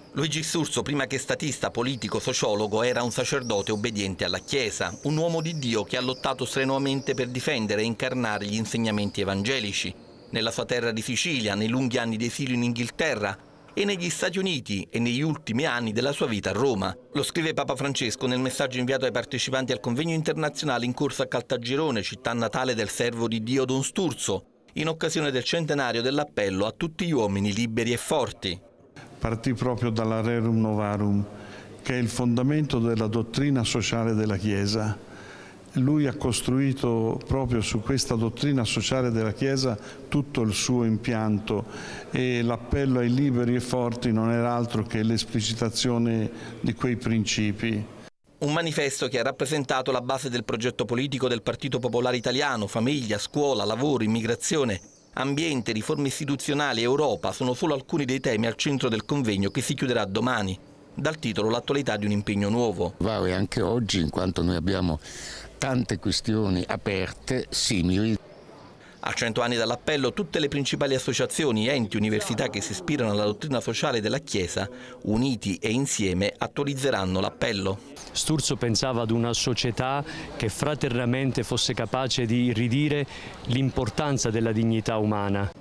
Luigi Sturzo, prima che statista, politico, sociologo, era un sacerdote obbediente alla Chiesa, un uomo di Dio che ha lottato strenuamente per difendere e incarnare gli insegnamenti evangelici. Nella sua terra di Sicilia, nei lunghi anni di esilio in Inghilterra e negli Stati Uniti e negli ultimi anni della sua vita a Roma. Lo scrive Papa Francesco nel messaggio inviato ai partecipanti al convegno internazionale in corso a Caltagirone, città natale del servo di Dio Don Sturzo, in occasione del centenario dell'appello a tutti gli uomini liberi e forti. Partì proprio dalla Rerum Novarum, che è il fondamento della dottrina sociale della Chiesa. Lui ha costruito proprio su questa dottrina sociale della Chiesa tutto il suo impianto e l'appello ai liberi e forti non era altro che l'esplicitazione di quei principi. Un manifesto che ha rappresentato la base del progetto politico del Partito Popolare Italiano: famiglia, scuola, lavoro, immigrazione, ambiente, riforme istituzionali, Europa sono solo alcuni dei temi al centro del convegno che si chiuderà domani. Dal titolo L'attualità di un impegno nuovo. Vale anche oggi, in quanto noi abbiamo tante questioni aperte, simili. A 100 anni dall'appello, tutte le principali associazioni, enti, università che si ispirano alla dottrina sociale della Chiesa, uniti e insieme, attualizzeranno l'appello. Sturzo pensava ad una società che fraternamente fosse capace di ridire l'importanza della dignità umana.